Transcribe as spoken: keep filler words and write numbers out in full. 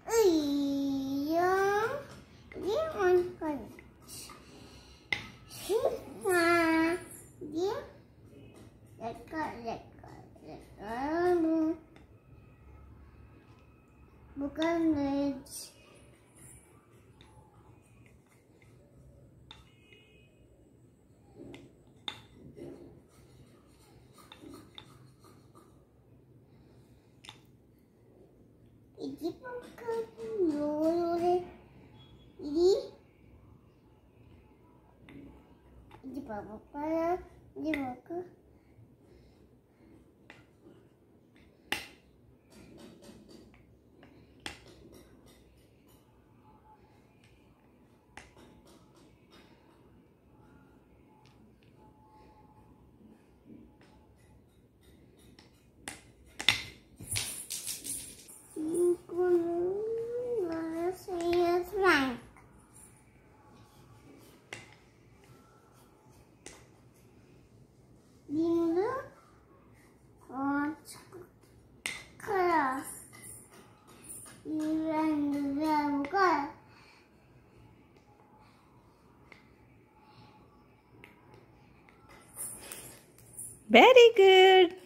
Iya. Dia makan. Nah, dia dekat, dekat, dekat. Bukan ledge. Ini bukan dulu. Ini ini apa ya? Ini apa? Very good.